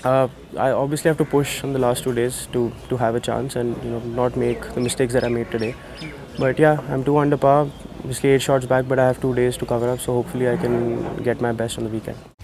I obviously have to push on the last 2 days to have a chance and not make the mistakes that I made today. But yeah, I'm 2 under par. Obviously 8 shots back, but I have 2 days to cover up. So hopefully I can get my best on the weekend.